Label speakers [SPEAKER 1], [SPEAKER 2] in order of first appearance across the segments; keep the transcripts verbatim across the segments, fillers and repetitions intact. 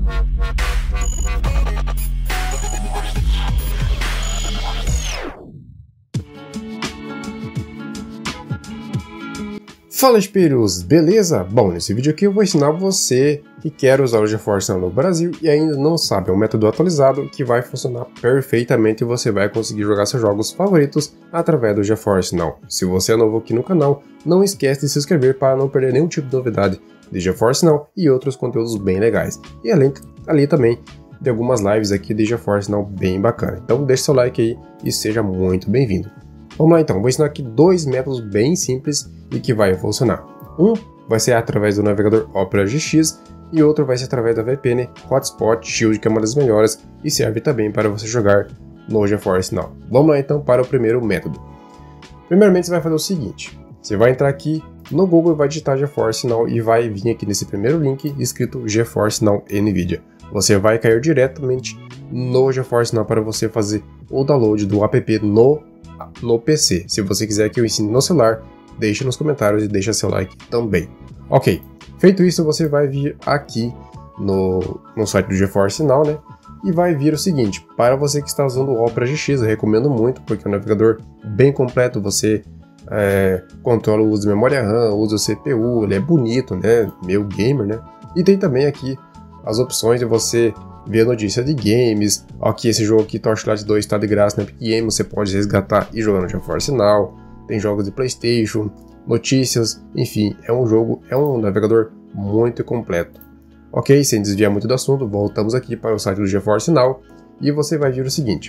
[SPEAKER 1] Fala, espíritos, beleza? Bom, nesse vídeo aqui eu vou ensinar você que quer usar o GeForce Now no Brasil e ainda não sabe, é um método atualizado que vai funcionar perfeitamente e você vai conseguir jogar seus jogos favoritos através do GeForce Now. Se você é novo aqui no canal, não esquece de se inscrever para não perder nenhum tipo de novidade de GeForce Now e outros conteúdos bem legais. E além ali também de algumas lives aqui de GeForce Now bem bacana. Então deixe seu like aí e seja muito bem-vindo. Vamos lá então, vou ensinar aqui dois métodos bem simples e que vai funcionar. Um vai ser através do navegador Opera G X e outro vai ser através da V P N Hotspot Shield, que é uma das melhores e serve também para você jogar no GeForce Now. Vamos lá então para o primeiro método. Primeiramente você vai fazer o seguinte, você vai entrar aqui no Google e vai digitar GeForce Now e vai vir aqui nesse primeiro link escrito GeForce Now NVIDIA. Você vai cair diretamente no GeForce Now para você fazer o download do app no no P C. Se você quiser que eu ensine no celular, deixe nos comentários e deixa seu like também. Ok, feito isso, você vai vir aqui no, no site do GeForce Now, né? E vai vir o seguinte, para você que está usando o Opera G X, eu recomendo muito, porque é um navegador bem completo, você é, controla o uso de memória RAM, usa o C P U, ele é bonito, né? Meio gamer, né? E tem também aqui as opções de você ver notícia de games. Aqui esse jogo aqui, Torchlight dois, está de graça na Epic Games, você pode resgatar e jogar no GeForce Now. Tem jogos de PlayStation, notícias, enfim, é um jogo, é um navegador muito completo. Ok, sem desviar muito do assunto, voltamos aqui para o site do GeForce Now e você vai ver o seguinte.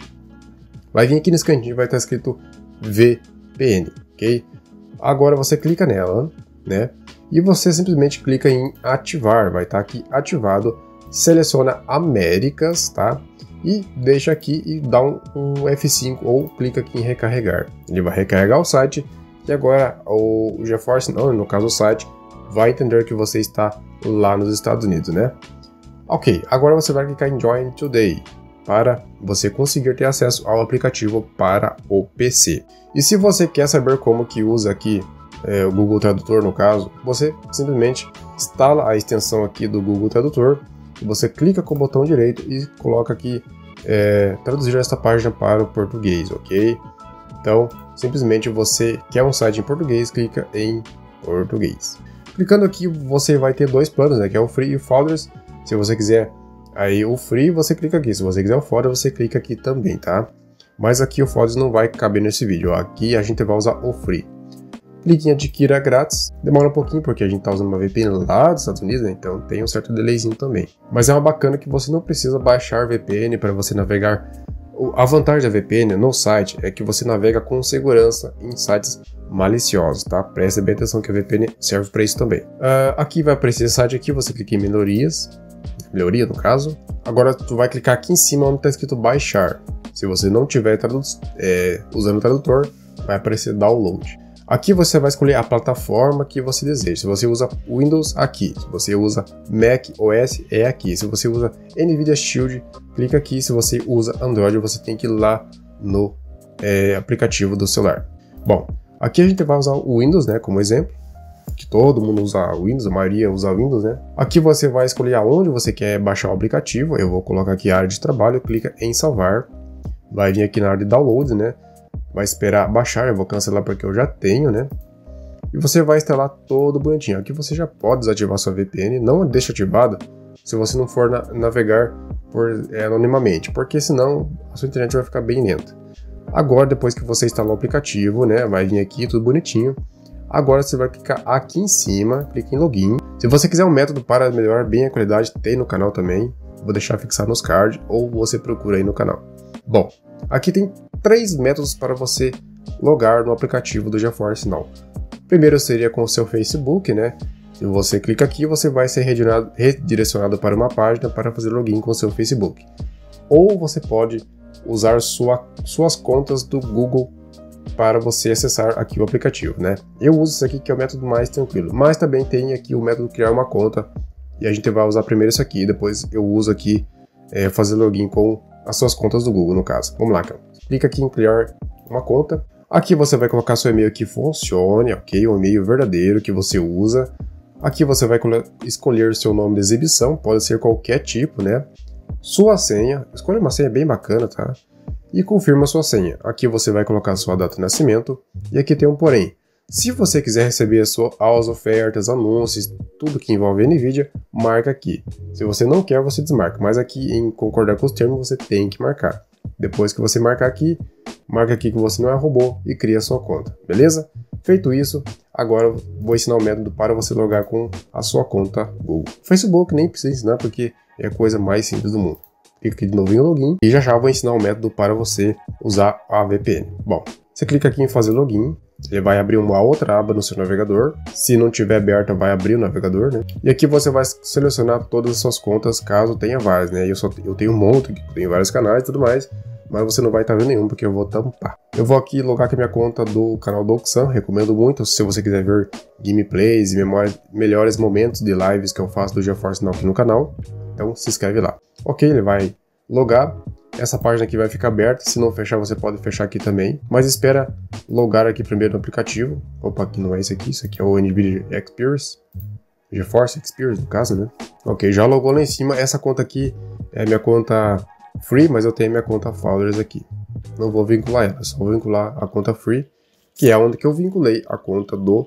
[SPEAKER 1] Vai vir aqui nesse cantinho, vai estar escrito V P N, ok? Agora você clica nela, né? E você simplesmente clica em ativar, vai estar aqui ativado. Seleciona Américas, tá? E deixa aqui e dá um, um F cinco ou clica aqui em recarregar. Ele vai recarregar o site e agora o GeForce Now, no caso o site, vai entender que você está lá nos Estados Unidos, né? Ok, agora você vai clicar em Join Today para você conseguir ter acesso ao aplicativo para o P C. E se você quer saber como que usa aqui é, o Google Tradutor, no caso, você simplesmente instala a extensão aqui do Google Tradutor. Você clica com o botão direito e coloca aqui é, traduzir esta página para o português, ok? Então, simplesmente você quer um site em português, clica em português. Clicando aqui, você vai ter dois planos, né? Que é o Free e o Founders. Se você quiser aí o Free, você clica aqui. Se você quiser o Founders, você clica aqui também, tá? Mas aqui o Founders não vai caber nesse vídeo. Ó. Aqui a gente vai usar o Free. Clique em adquira grátis, demora um pouquinho porque a gente está usando uma V P N lá dos Estados Unidos, né? Então tem um certo delayzinho também. Mas é uma bacana que você não precisa baixar V P N para você navegar. A vantagem da V P N no site é que você navega com segurança em sites maliciosos, tá? Preste bem atenção que a V P N serve para isso também. Uh, aqui vai aparecer esse site aqui, você clica em melhorias, melhoria no caso. Agora tu vai clicar aqui em cima onde está escrito baixar. Se você não tiver é, usando o tradutor, vai aparecer download. Aqui você vai escolher a plataforma que você deseja. Se você usa Windows, aqui. Se você usa Mac O S, é aqui. Se você usa NVIDIA Shield, clica aqui. Se você usa Android, você tem que ir lá no é, aplicativo do celular. Bom, aqui a gente vai usar o Windows, né, como exemplo. Que todo mundo usa Windows, a maioria usa Windows, né. Aqui você vai escolher aonde você quer baixar o aplicativo. Eu vou colocar aqui a área de trabalho, clica em salvar. Vai vir aqui na área de download, né. Vai esperar baixar, eu vou cancelar porque eu já tenho, né? E você vai instalar todo bonitinho. Aqui você já pode desativar sua V P N, não deixa ativada se você não for na navegar por, é, anonimamente, porque senão a sua internet vai ficar bem lenta. Agora, depois que você instalar o aplicativo, né? Vai vir aqui tudo bonitinho. Agora você vai clicar aqui em cima, clica em login. Se você quiser um método para melhorar bem a qualidade, tem no canal também. Vou deixar fixado nos cards ou você procura aí no canal. Bom, aqui tem três métodos para você logar no aplicativo do GeForce Now. Primeiro seria com o seu Facebook, né? Se você clica aqui, você vai ser redirecionado para uma página para fazer login com o seu Facebook. Ou você pode usar sua, suas contas do Google para você acessar aqui o aplicativo, né? Eu uso isso aqui que é o método mais tranquilo, mas também tem aqui o método criar uma conta e a gente vai usar primeiro isso aqui, depois eu uso aqui é, fazer login com as suas contas do Google, no caso. Vamos lá, cara. Clica aqui em criar uma conta. Aqui você vai colocar seu e-mail que funcione, ok? Um e-mail verdadeiro que você usa. Aqui você vai escolher o seu nome de exibição, pode ser qualquer tipo, né? Sua senha, escolha uma senha bem bacana, tá? E confirma sua senha. Aqui você vai colocar sua data de nascimento, e aqui tem um porém. Se você quiser receber as, suas, as ofertas, anúncios, tudo que envolve a NVIDIA, marca aqui. Se você não quer, você desmarca, mas aqui em concordar com os termos você tem que marcar. Depois que você marcar aqui, marca aqui que você não é robô e cria a sua conta, beleza? Feito isso, agora eu vou ensinar o método para você logar com a sua conta Google. Facebook nem precisa ensinar porque é a coisa mais simples do mundo. Clica aqui de novo em login e já já vou ensinar o método para você usar a V P N. Bom, você clica aqui em fazer login, ele vai abrir uma outra aba no seu navegador. Se não tiver aberta, vai abrir o navegador, né? E aqui você vai selecionar todas as suas contas, caso tenha várias, né? Eu, só, eu tenho um monte, tenho vários canais e tudo mais, mas você não vai estar vendo nenhum, porque eu vou tampar. Eu vou aqui logar com a minha conta do canal do Oxan, recomendo muito, se você quiser ver gameplays e memória, melhores momentos de lives que eu faço do GeForce Now aqui no canal. Então se inscreve lá. Ok, ele vai logar. Essa página aqui vai ficar aberta, se não fechar você pode fechar aqui também, mas espera logar aqui primeiro no aplicativo. Opa, aqui não é esse aqui, isso aqui é o NVIDIA Experience, GeForce Experience no caso, né? Ok, já logou lá em cima, essa conta aqui é minha conta Free, mas eu tenho minha conta Founders aqui. Não vou vincular ela, só vou vincular a conta Free, que é onde que eu vinculei a conta do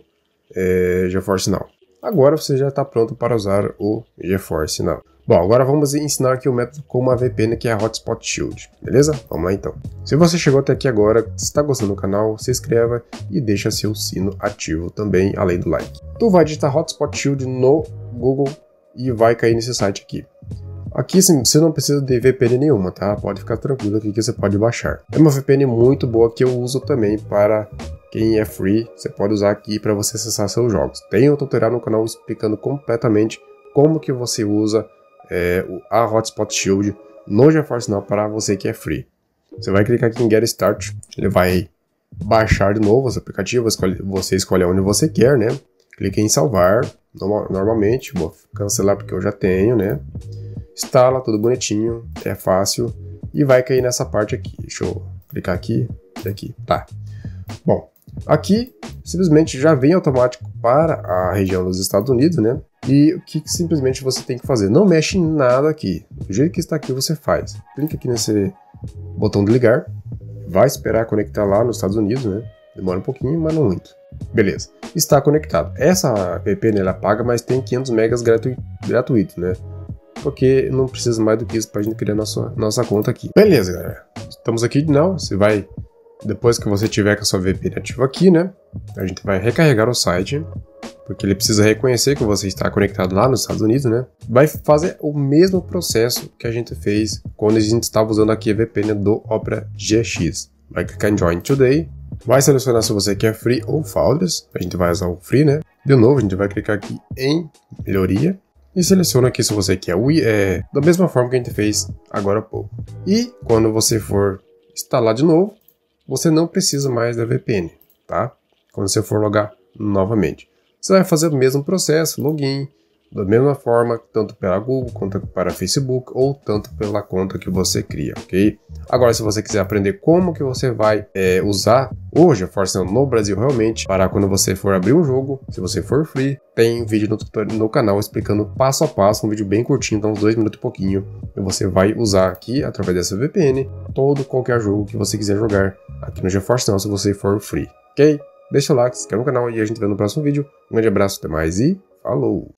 [SPEAKER 1] é, GeForce Now. Agora você já está pronto para usar o GeForce Now. Bom, agora vamos ensinar aqui o método com uma V P N que é a Hotspot Shield, beleza? Vamos lá então. Se você chegou até aqui agora, se está gostando do canal, se inscreva e deixa seu sino ativo também, além do like. Tu vai digitar Hotspot Shield no Google e vai cair nesse site aqui. Aqui você não precisa de V P N nenhuma, tá? Pode ficar tranquilo aqui que você pode baixar. É uma V P N muito boa que eu uso também para quem é free, você pode usar aqui para você acessar seus jogos. Tem um tutorial no canal explicando completamente como que você usa É, a Hotspot Shield no GeForce Now para você que é free. Você vai clicar aqui em Get Start, ele vai baixar de novo esse aplicativo, escolhe, você escolhe onde você quer, né? Clique em salvar, normalmente, vou cancelar porque eu já tenho, né? Instala, tudo bonitinho, é fácil e vai cair nessa parte aqui. Deixa eu clicar aqui e aqui, tá. Bom, aqui simplesmente já vem automático para a região dos Estados Unidos, né? E o que, que simplesmente você tem que fazer? Não mexe em nada aqui. Do jeito que está aqui você faz. Clica aqui nesse botão de ligar. Vai esperar conectar lá nos Estados Unidos, né? Demora um pouquinho, mas não muito. Beleza. Está conectado. Essa V P N ela paga, mas tem quinhentos megas gratu gratuito, né? Porque não precisa mais do que isso para a gente criar nossa, nossa conta aqui. Beleza, galera. Estamos aqui de novo. Você vai... Depois que você tiver com a sua V P N ativa aqui, né? A gente vai recarregar o site, porque ele precisa reconhecer que você está conectado lá nos Estados Unidos, né? Vai fazer o mesmo processo que a gente fez quando a gente estava usando aqui a V P N do Opera G X. Vai clicar em Join Today, vai selecionar se você quer Free ou Founders, a gente vai usar o Free, né? De novo, a gente vai clicar aqui em Melhoria e seleciona aqui se você quer o é, da mesma forma que a gente fez agora há pouco. E quando você for instalar de novo, você não precisa mais da V P N, tá? Quando você for logar novamente. Você vai fazer o mesmo processo, login, da mesma forma, tanto pela Google, quanto para Facebook, ou tanto pela conta que você cria, ok? Agora, se você quiser aprender como que você vai é, usar o GeForce no Brasil realmente, para quando você for abrir um jogo, se você for free, tem vídeo no, tutorial, no canal explicando passo a passo, um vídeo bem curtinho, então uns dois minutos e pouquinho, e você vai usar aqui, através dessa V P N, todo qualquer jogo que você quiser jogar aqui no GeForce Now, se você for free, ok? Deixa o like, se inscreve no canal e a gente vê no próximo vídeo. Um grande abraço, até mais e falou!